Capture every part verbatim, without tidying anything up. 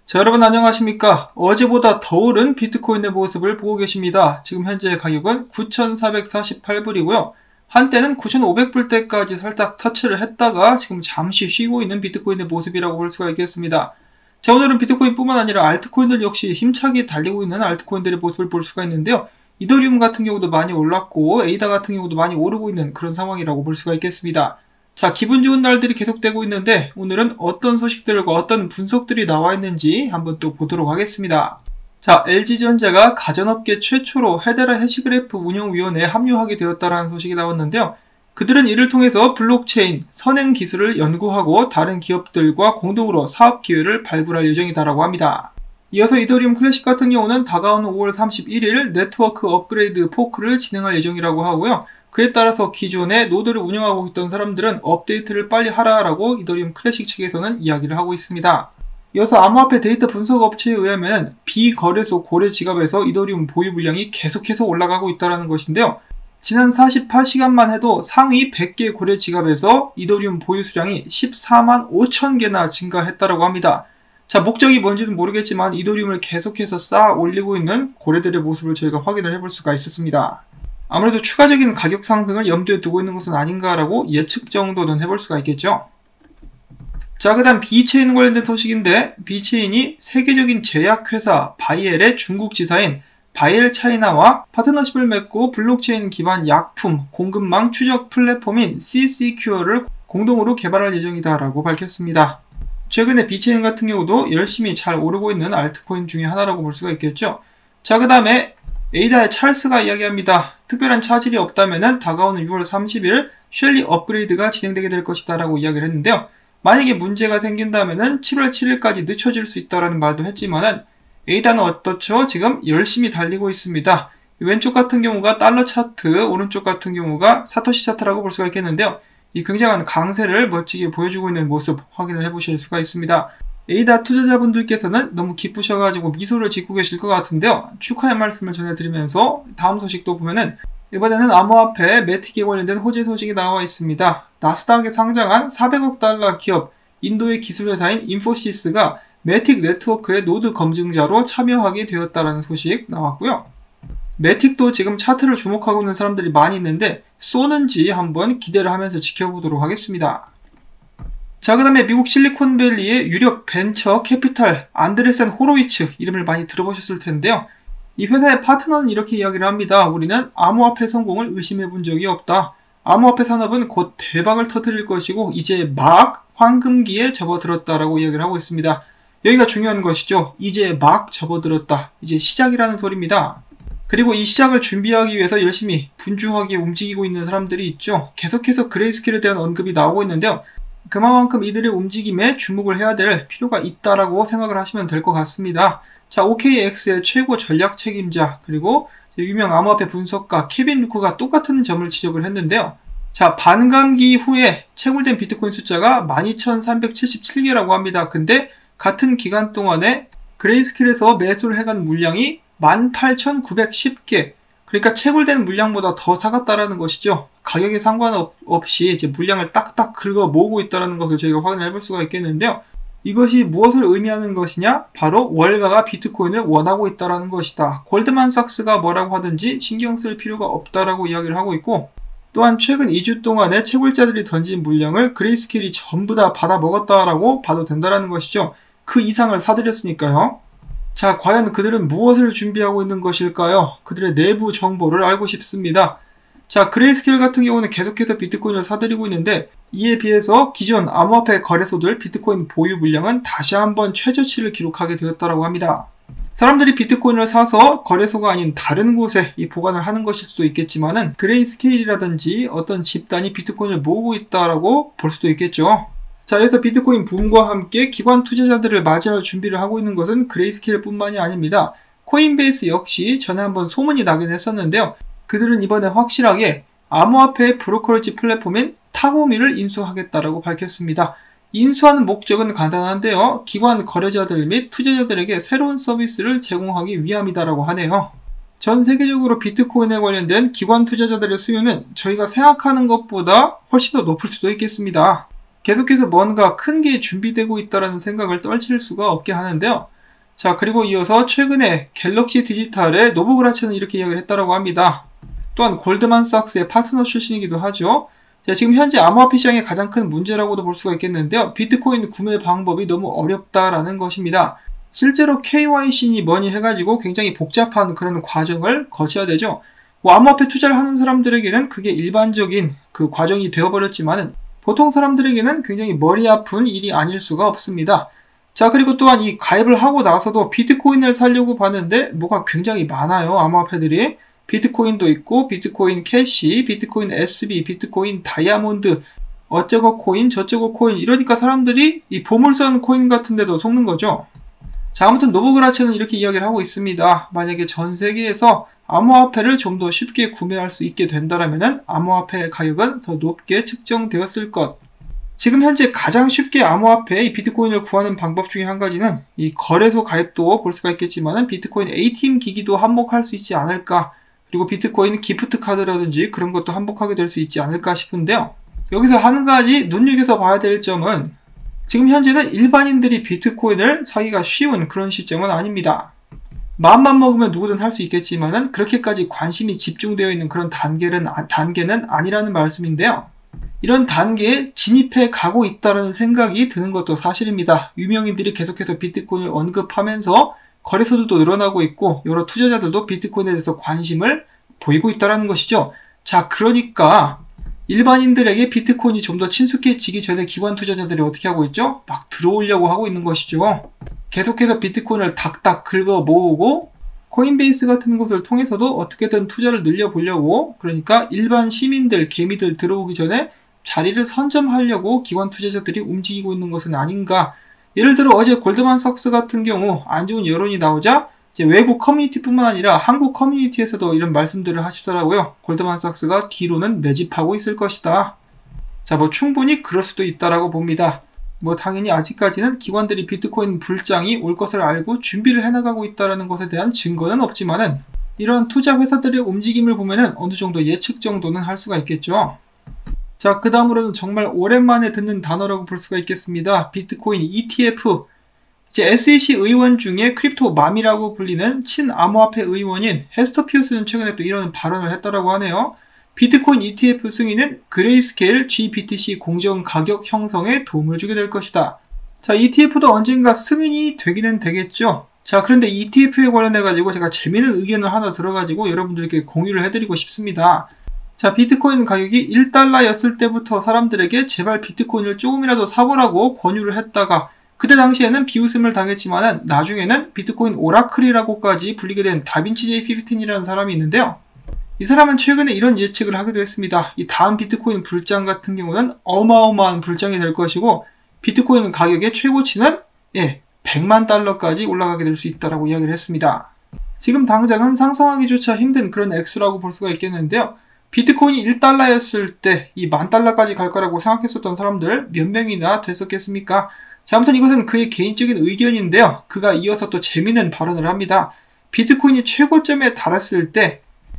자, 여러분 안녕하십니까? 어제보다 더 오른 비트코인의 모습을 보고 계십니다. 지금 현재 가격은 구천사백사십팔 불이고요. 한때는 구천오백 불대까지 살짝 터치를 했다가 지금 잠시 쉬고 있는 비트코인의 모습이라고 볼 수가 있겠습니다. 자, 오늘은 비트코인뿐만 아니라 알트코인들 역시 힘차게 달리고 있는 알트코인들의 모습을 볼 수가 있는데요. 이더리움 같은 경우도 많이 올랐고 에이다 같은 경우도 많이 오르고 있는 그런 상황이라고 볼 수가 있겠습니다. 자, 기분 좋은 날들이 계속되고 있는데 오늘은 어떤 소식들과 어떤 분석들이 나와 있는지 한번 또 보도록 하겠습니다. 자, 엘지전자가 가전업계 최초로 헤데라 해시그래프 운영위원회에 합류하게 되었다는 소식이 나왔는데요. 그들은 이를 통해서 블록체인, 선행 기술을 연구하고 다른 기업들과 공동으로 사업 기회를 발굴할 예정이다라고 합니다. 이어서 이더리움 클래식 같은 경우는 다가오는 오월 삼십일일 네트워크 업그레이드 포크를 진행할 예정이라고 하고요. 그에 따라서 기존에 노드를 운영하고 있던 사람들은 업데이트를 빨리 하라라고 이더리움 클래식 측에서는 이야기를 하고 있습니다. 이어서 암호화폐 데이터 분석 업체에 의하면 비거래소 고래 지갑에서 이더리움 보유 물량이 계속해서 올라가고 있다는 것인데요. 지난 사십팔 시간만 해도 상위 백 개 고래 지갑에서 이더리움 보유 수량이 십사만 오천 개나 증가했다고 합니다. 자, 목적이 뭔지는 모르겠지만 이더리움을 계속해서 쌓아 올리고 있는 고래들의 모습을 저희가 확인을 해볼 수가 있었습니다. 아무래도 추가적인 가격 상승을 염두에 두고 있는 것은 아닌가라고 예측 정도는 해볼 수가 있겠죠. 자, 그 다음 비체인 관련된 소식인데 비체인이 세계적인 제약회사 바이엘의 중국 지사인 바이엘 차이나와 파트너십을 맺고 블록체인 기반 약품 공급망 추적 플랫폼인 씨시큐어를 공동으로 개발할 예정이다라고 밝혔습니다. 최근에 비체인 같은 경우도 열심히 잘 오르고 있는 알트코인 중에 하나라고 볼 수가 있겠죠. 자, 그 다음에 에이다의 찰스가 이야기합니다. 특별한 차질이 없다면 다가오는 유월 삼십일 쉘리 업그레이드가 진행되게 될 것이다 라고 이야기를 했는데요. 만약에 문제가 생긴다면 칠월 칠일까지 늦춰질 수 있다는 말도 했지만 에이다는 어떻죠? 지금 열심히 달리고 있습니다. 왼쪽 같은 경우가 달러 차트, 오른쪽 같은 경우가 사토시 차트라고 볼 수가 있겠는데요. 이 굉장한 강세를 멋지게 보여주고 있는 모습 확인을 해보실 수가 있습니다. 에이다 투자자분들께서는 너무 기쁘셔가지고 미소를 짓고 계실 것 같은데요. 축하의 말씀을 전해드리면서 다음 소식도 보면은 이번에는 암호화폐 매틱에 관련된 호재 소식이 나와 있습니다. 나스닥에 상장한 사백억 달러 기업 인도의 기술회사인 인포시스가 매틱 네트워크의 노드 검증자로 참여하게 되었다는 소식 나왔고요. 매틱도 지금 차트를 주목하고 있는 사람들이 많이 있는데 쏘는지 한번 기대를 하면서 지켜보도록 하겠습니다. 자, 그 다음에 미국 실리콘밸리의 유력 벤처 캐피탈 안드레센 호로위츠 이름을 많이 들어보셨을 텐데요. 이 회사의 파트너는 이렇게 이야기를 합니다. 우리는 암호화폐 성공을 의심해 본 적이 없다. 암호화폐 산업은 곧 대박을 터뜨릴 것이고 이제 막 황금기에 접어들었다라고 이야기를 하고 있습니다. 여기가 중요한 것이죠. 이제 막 접어들었다. 이제 시작이라는 소리입니다. 그리고 이 시작을 준비하기 위해서 열심히 분주하게 움직이고 있는 사람들이 있죠. 계속해서 그레이스케일에 대한 언급이 나오고 있는데요. 그만큼 이들의 움직임에 주목을 해야 될 필요가 있다라고 생각을 하시면 될 것 같습니다. 자, 오케이엑스의 최고 전략 책임자 그리고 유명 암호화폐 분석가 케빈 루크가 똑같은 점을 지적을 했는데요. 자, 반감기 후에 채굴된 비트코인 숫자가 만 이천삼백칠십칠 개라고 합니다. 근데 같은 기간 동안에 그레이스케일에서 매수를 해간 물량이 만 팔천구백십 개, 그러니까 채굴된 물량보다 더 사갔다라는 것이죠. 가격에 상관없이 이제 물량을 딱딱 긁어 모으고 있다는 것을 저희가 확인해 볼 수가 있겠는데요. 이것이 무엇을 의미하는 것이냐? 바로 월가가 비트코인을 원하고 있다는 것이다. 골드만삭스가 뭐라고 하든지 신경 쓸 필요가 없다라고 이야기를 하고 있고, 또한 최근 이 주 동안에 채굴자들이 던진 물량을 그레이스케일이 전부 다 받아 먹었다라고 봐도 된다는 것이죠. 그 이상을 사들였으니까요. 자, 과연 그들은 무엇을 준비하고 있는 것일까요? 그들의 내부 정보를 알고 싶습니다. 자, 그레이스케일 같은 경우는 계속해서 비트코인을 사들이고 있는데 이에 비해서 기존 암호화폐 거래소들 비트코인 보유 물량은 다시 한번 최저치를 기록하게 되었다고 합니다. 사람들이 비트코인을 사서 거래소가 아닌 다른 곳에 이 보관을 하는 것일 수도 있겠지만은 그레이스케일이라든지 어떤 집단이 비트코인을 모으고 있다라고 볼 수도 있겠죠. 자, 그래서 비트코인 붐과 함께 기관 투자자들을 맞이할 준비를 하고 있는 것은 그레이스케일 뿐만이 아닙니다. 코인베이스 역시 전에 한번 소문이 나긴 했었는데요. 그들은 이번에 확실하게 암호화폐 브로커리지 플랫폼인 타고미를 인수하겠다라고 밝혔습니다. 인수하는 목적은 간단한데요. 기관 거래자들 및 투자자들에게 새로운 서비스를 제공하기 위함이다라고 하네요. 전 세계적으로 비트코인에 관련된 기관 투자자들의 수요는 저희가 생각하는 것보다 훨씬 더 높을 수도 있겠습니다. 계속해서 뭔가 큰 게 준비되고 있다는 생각을 떨칠 수가 없게 하는데요. 자, 그리고 이어서 최근에 갤럭시 디지털의 노보그라츠는 이렇게 이야기를 했다라고 합니다. 또한 골드만삭스의 파트너 출신이기도 하죠. 자, 지금 현재 암호화폐 시장의 가장 큰 문제라고도 볼 수가 있겠는데요. 비트코인 구매 방법이 너무 어렵다라는 것입니다. 실제로 케이와이씨니 뭐니 해가지고 굉장히 복잡한 그런 과정을 거쳐야 되죠. 뭐 암호화폐 투자를 하는 사람들에게는 그게 일반적인 그 과정이 되어버렸지만은 보통 사람들에게는 굉장히 머리 아픈 일이 아닐 수가 없습니다. 자, 그리고 또한 이 가입을 하고 나서도 비트코인을 사려고 봤는데 뭐가 굉장히 많아요. 암호화폐들이. 비트코인도 있고 비트코인 캐시, 비트코인 에스비, 비트코인 다이아몬드, 어쩌고 코인, 저쩌고 코인 이러니까 사람들이 이 보물선 코인 같은 데도 속는 거죠. 자, 아무튼 노보그라츠는 이렇게 이야기를 하고 있습니다. 만약에 전 세계에서 암호화폐를 좀 더 쉽게 구매할 수 있게 된다면 암호화폐 가격은 더 높게 측정되었을 것. 지금 현재 가장 쉽게 암호화폐 이 비트코인을 구하는 방법 중에 한 가지는 이 거래소 가입도 볼 수가 있겠지만 비트코인 에이티엠 기기도 한복할 수 있지 않을까, 그리고 비트코인 기프트 카드라든지 그런 것도 한복하게 될 수 있지 않을까 싶은데요. 여기서 한 가지 눈여겨서 봐야 될 점은 지금 현재는 일반인들이 비트코인을 사기가 쉬운 그런 시점은 아닙니다. 마음만 먹으면 누구든 할 수 있겠지만은 그렇게까지 관심이 집중되어 있는 그런 단계는, 단계는 아니라는 말씀인데요. 이런 단계에 진입해 가고 있다는 생각이 드는 것도 사실입니다. 유명인들이 계속해서 비트코인을 언급하면서 거래소들도 늘어나고 있고 여러 투자자들도 비트코인에 대해서 관심을 보이고 있다는 것이죠. 자, 그러니까 일반인들에게 비트코인이 좀 더 친숙해지기 전에 기관 투자자들이 어떻게 하고 있죠? 막 들어오려고 하고 있는 것이죠. 계속해서 비트코인을 닥닥 긁어 모으고 코인베이스 같은 곳을 통해서도 어떻게든 투자를 늘려보려고, 그러니까 일반 시민들, 개미들 들어오기 전에 자리를 선점하려고 기관 투자자들이 움직이고 있는 것은 아닌가. 예를 들어 어제 골드만삭스 같은 경우 안 좋은 여론이 나오자 이제 외국 커뮤니티뿐만 아니라 한국 커뮤니티에서도 이런 말씀들을 하시더라고요. 골드만삭스가 뒤로는 매집하고 있을 것이다. 자, 뭐 충분히 그럴 수도 있다라고 봅니다. 뭐 당연히 아직까지는 기관들이 비트코인 불장이 올 것을 알고 준비를 해나가고 있다는 것에 대한 증거는 없지만은 이런 투자 회사들의 움직임을 보면은 어느 정도 예측 정도는 할 수가 있겠죠. 자, 그 다음으로는 정말 오랜만에 듣는 단어라고 볼 수가 있겠습니다. 비트코인 이티에프. 이제 에스이씨 의원 중에 크립토맘이라고 불리는 친암호화폐 의원인 헤스터 피어스는 최근에 또 이런 발언을 했다라고 하네요. 비트코인 이티에프 승인은 그레이스케일 지비티씨 공정 가격 형성에 도움을 주게 될 것이다. 자, 이티에프도 언젠가 승인이 되기는 되겠죠. 자, 그런데 이티에프에 관련해가지고 제가 재미있는 의견을 하나 들어가지고 여러분들께 공유를 해드리고 싶습니다. 자, 비트코인 가격이 일 달러였을 때부터 사람들에게 제발 비트코인을 조금이라도 사보라고 권유를 했다가 그때 당시에는 비웃음을 당했지만은 나중에는 비트코인 오라클이라고까지 불리게 된 다빈치 제이 십오이라는 사람이 있는데요. 이 사람은 최근에 이런 예측을 하기도 했습니다. 이 다음 비트코인 불장 같은 경우는 어마어마한 불장이 될 것이고 비트코인 가격의 최고치는 예, 백만 달러까지 올라가게 될 수 있다라고 이야기를 했습니다. 지금 당장은 상상하기조차 힘든 그런 액수라고 볼 수가 있겠는데요. 비트코인이 일 달러였을 때 이 만 달러까지 갈 거라고 생각했었던 사람들 몇 명이나 됐었겠습니까? 자, 아무튼 이것은 그의 개인적인 의견인데요. 그가 이어서 또 재미있는 발언을 합니다. 비트코인이 최고점에 달했을 때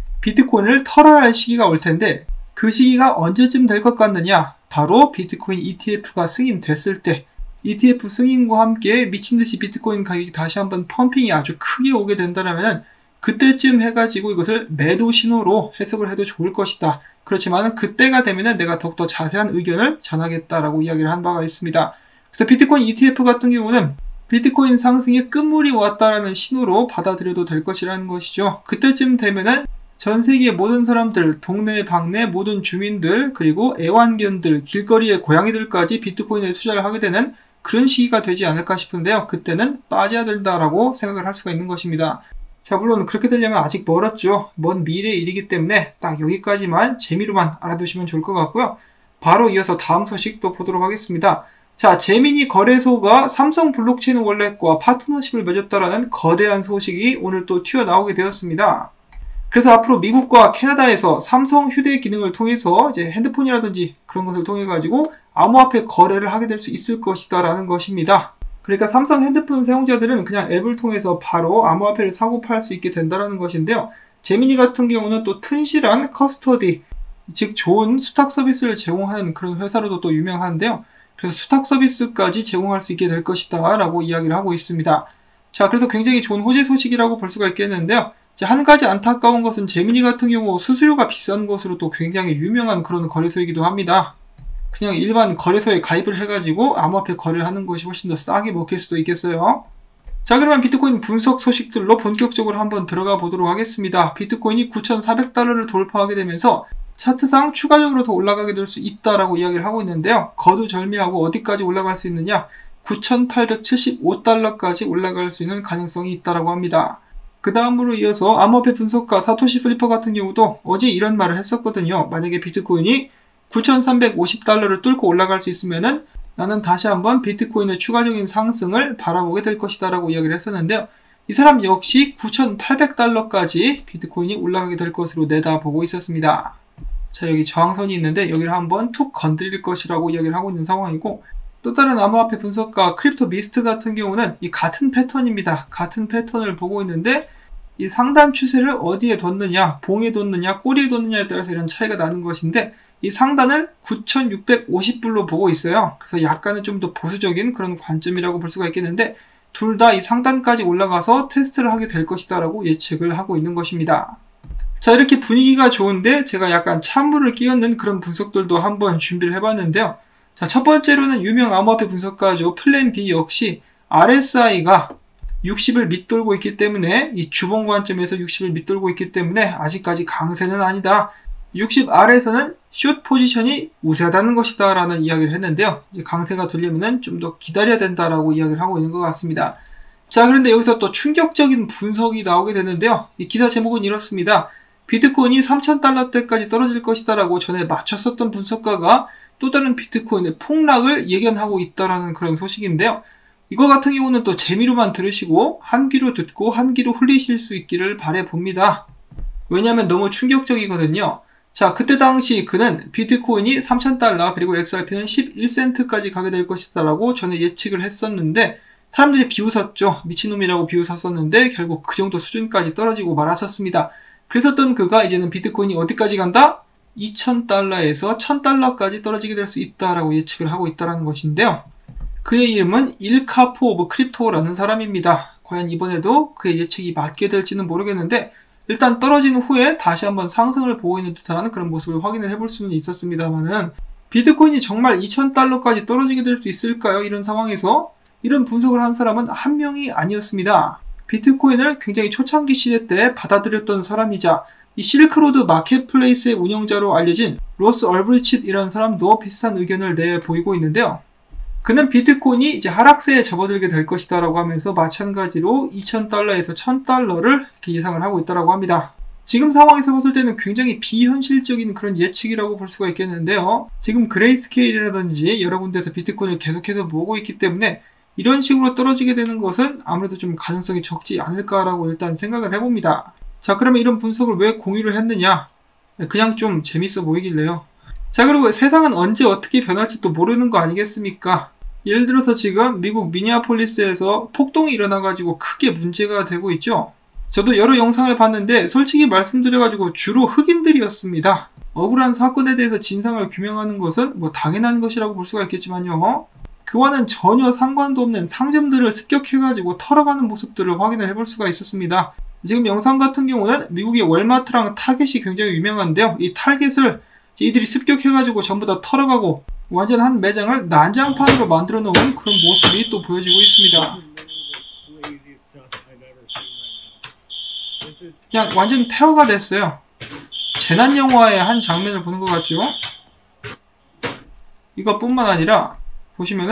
비트코인을 털어야 할 시기가 올 텐데 그 시기가 언제쯤 될 것 같느냐? 바로 비트코인 이티에프가 승인됐을 때, 이티에프 승인과 함께 미친듯이 비트코인 가격이 다시 한번 펌핑이 아주 크게 오게 된다면 그때쯤 해가지고 이것을 매도 신호로 해석을 해도 좋을 것이다. 그렇지만 그때가 되면 내가 더욱더 자세한 의견을 전하겠다라고 이야기를 한 바가 있습니다. 그래서 비트코인 이티에프 같은 경우는 비트코인 상승의 끝물이 왔다라는 신호로 받아들여도 될 것이라는 것이죠. 그때쯤 되면은 전 세계 모든 사람들, 동네 방네 모든 주민들, 그리고 애완견들, 길거리의 고양이들까지 비트코인에 투자를 하게 되는 그런 시기가 되지 않을까 싶은데요. 그때는 빠져야 된다라고 생각을 할 수가 있는 것입니다. 자, 물론 그렇게 되려면 아직 멀었죠. 먼 미래의 일이기 때문에 딱 여기까지만 재미로만 알아두시면 좋을 것 같고요. 바로 이어서 다음 소식 또 보도록 하겠습니다. 자, 제미니 거래소가 삼성 블록체인 월렛과 파트너십을 맺었다라는 거대한 소식이 오늘 또 튀어나오게 되었습니다. 그래서 앞으로 미국과 캐나다에서 삼성 휴대 기능을 통해서 이제 핸드폰이라든지 그런 것을 통해 가지고 암호화폐 거래를 하게 될 수 있을 것이다 라는 것입니다. 그러니까 삼성 핸드폰 사용자들은 그냥 앱을 통해서 바로 암호화폐를 사고 팔 수 있게 된다는 것인데요. 제미니 같은 경우는 또 튼실한 커스터디, 즉 좋은 수탁 서비스를 제공하는 그런 회사로도 또 유명한데요. 그래서 수탁 서비스까지 제공할 수 있게 될 것이다 라고 이야기를 하고 있습니다. 자, 그래서 굉장히 좋은 호재 소식이라고 볼 수가 있겠는데요. 자, 한 가지 안타까운 것은 제미니 같은 경우 수수료가 비싼 것으로 또 굉장히 유명한 그런 거래소이기도 합니다. 그냥 일반 거래소에 가입을 해가지고 암호화폐 거래를 하는 것이 훨씬 더 싸게 먹힐 수도 있겠어요. 자, 그러면 비트코인 분석 소식들로 본격적으로 한번 들어가 보도록 하겠습니다. 비트코인이 구천사백 달러를 돌파하게 되면서 차트상 추가적으로 더 올라가게 될 수 있다라고 이야기를 하고 있는데요. 거두절미하고 어디까지 올라갈 수 있느냐? 구천팔백칠십오 달러까지 올라갈 수 있는 가능성이 있다라고 합니다. 그 다음으로 이어서 암호화폐 분석가 사토시 플리퍼 같은 경우도 어제 이런 말을 했었거든요. 만약에 비트코인이 구천삼백오십 달러를 뚫고 올라갈 수 있으면은 나는 다시 한번 비트코인의 추가적인 상승을 바라보게 될 것이다 라고 이야기를 했었는데요. 이 사람 역시 구천팔백 달러까지 비트코인이 올라가게 될 것으로 내다보고 있었습니다. 자, 여기 저항선이 있는데 여기를 한번 툭 건드릴 것이라고 이야기를 하고 있는 상황이고, 또 다른 암호화폐 분석가 크립토 미스트 같은 경우는 이 같은 패턴입니다. 같은 패턴을 보고 있는데 이 상단 추세를 어디에 뒀느냐, 봉에 뒀느냐, 꼬리에 뒀느냐에 따라서 이런 차이가 나는 것인데, 이 상단을 구천육백오십 불로 보고 있어요. 그래서 약간은 좀 더 보수적인 그런 관점이라고 볼 수가 있겠는데, 둘 다 이 상단까지 올라가서 테스트를 하게 될 것이다 라고 예측을 하고 있는 것입니다. 자, 이렇게 분위기가 좋은데 제가 약간 찬물을 끼얹는 그런 분석들도 한번 준비를 해봤는데요. 자, 첫 번째로는 유명 암호화폐 분석가죠. 플랜 B 역시 알에스아이가 육십을 밑돌고 있기 때문에, 이 주봉 관점에서 육십을 밑돌고 있기 때문에 아직까지 강세는 아니다. 육십 아래에서는 숏 포지션이 우세하다는 것이다 라는 이야기를 했는데요. 이제 강세가 되려면 좀 더 기다려야 된다라고 이야기를 하고 있는 것 같습니다. 자, 그런데 여기서 또 충격적인 분석이 나오게 되는데요. 이 기사 제목은 이렇습니다. 비트코인이 삼천 달러대까지 떨어질 것이다 라고 전에 맞췄었던 분석가가 또 다른 비트코인의 폭락을 예견하고 있다라는 그런 소식인데요. 이거 같은 경우는 또 재미로만 들으시고 한 귀로 듣고 한 귀로 흘리실 수 있기를 바라봅니다. 왜냐하면 너무 충격적이거든요. 자, 그때 당시 그는 비트코인이 삼천 달러 그리고 엑스알피는 십일 센트까지 가게 될 것이다 라고 전에 예측을 했었는데, 사람들이 비웃었죠. 미친놈이라고 비웃었었는데 결국 그 정도 수준까지 떨어지고 말았었습니다. 그랬었던 그가 이제는 비트코인이 어디까지 간다? 이천 달러에서 천 달러까지 떨어지게 될 수 있다라고 예측을 하고 있다는 것인데요. 그의 이름은 일카포 오브 크립토라는 사람입니다. 과연 이번에도 그의 예측이 맞게 될지는 모르겠는데, 일단 떨어진 후에 다시 한번 상승을 보고 있는 듯한 그런 모습을 확인을 해볼 수는 있었습니다만은, 비트코인이 정말 이천 달러까지 떨어지게 될 수 있을까요? 이런 상황에서 이런 분석을 한 사람은 한 명이 아니었습니다. 비트코인을 굉장히 초창기 시대 때 받아들였던 사람이자 이 실크로드 마켓플레이스의 운영자로 알려진 로스 얼브리칫이라는 사람도 비슷한 의견을 내보이고 있는데요. 그는 비트코인이 이제 하락세에 접어들게 될 것이다 라고 하면서 마찬가지로 이천 달러에서 천 달러를 이렇게 예상을 하고 있다고 합니다. 지금 상황에서 봤을 때는 굉장히 비현실적인 그런 예측이라고 볼 수가 있겠는데요. 지금 그레이스케일이라든지 여러 군데에서 비트코인을 계속해서 모으고 있기 때문에 이런 식으로 떨어지게 되는 것은 아무래도 좀 가능성이 적지 않을까라고 일단 생각을 해봅니다. 자, 그러면 이런 분석을 왜 공유를 했느냐? 그냥 좀 재밌어 보이길래요. 자, 그리고 세상은 언제 어떻게 변할지 또 모르는 거 아니겠습니까? 예를 들어서 지금 미국 미니애폴리스에서 폭동이 일어나가지고 크게 문제가 되고 있죠. 저도 여러 영상을 봤는데 솔직히 말씀드려가지고 주로 흑인들이었습니다. 억울한 사건에 대해서 진상을 규명하는 것은 뭐 당연한 것이라고 볼 수가 있겠지만요. 그와는 전혀 상관도 없는 상점들을 습격해가지고 털어가는 모습들을 확인을 해볼 수가 있었습니다. 지금 영상 같은 경우는 미국의 월마트랑 타겟이 굉장히 유명한데요. 이 타겟을 이들이 습격해가지고 전부 다 털어가고 완전 한 매장을 난장판으로 만들어 놓은 그런 모습이 또 보여지고 있습니다. 그냥 완전 폐허가 됐어요. 재난 영화의 한 장면을 보는 것 같죠? 이것뿐만 아니라 보시면은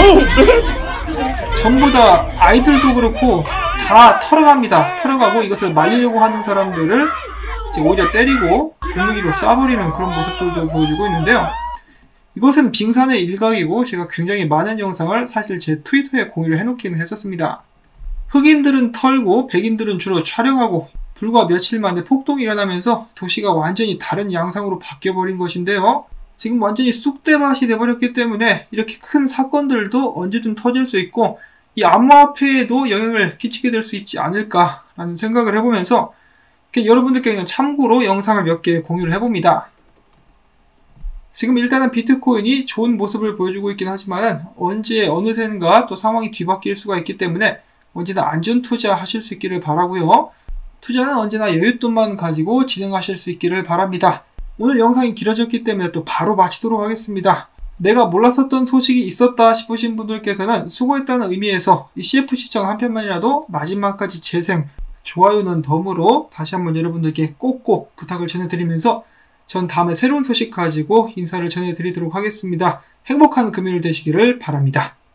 전부 다 아이들도 그렇고 다 털어갑니다. 털어가고 이것을 말리려고 하는 사람들을 이제 오히려 때리고 분무기로 쏴버리는 그런 모습들도 보여주고 있는데요. 이것은 빙산의 일각이고 제가 굉장히 많은 영상을 사실 제 트위터에 공유를 해놓기는 했었습니다. 흑인들은 털고 백인들은 주로 촬영하고 불과 며칠 만에 폭동이 일어나면서 도시가 완전히 다른 양상으로 바뀌어버린 것인데요. 지금 완전히 쑥대밭이 돼버렸기 때문에 이렇게 큰 사건들도 언제든 터질 수 있고 이 암호화폐에도 영향을 끼치게 될 수 있지 않을까라는 생각을 해보면서 여러분들께는 참고로 영상을 몇 개 공유를 해봅니다. 지금 일단은 비트코인이 좋은 모습을 보여주고 있긴 하지만 언제 어느샌가 또 상황이 뒤바뀔 수가 있기 때문에 언제나 안전 투자하실 수 있기를 바라고요. 투자는 언제나 여윳돈만 가지고 진행하실 수 있기를 바랍니다. 오늘 영상이 길어졌기 때문에 또 바로 마치도록 하겠습니다. 내가 몰랐었던 소식이 있었다 싶으신 분들께서는 수고했다는 의미에서 이 씨에프 시청 한 편만이라도 마지막까지 재생, 좋아요는 덤으로 다시 한번 여러분들께 꼭꼭 부탁을 전해드리면서 전 다음에 새로운 소식 가지고 인사를 전해드리도록 하겠습니다. 행복한 금요일 되시기를 바랍니다.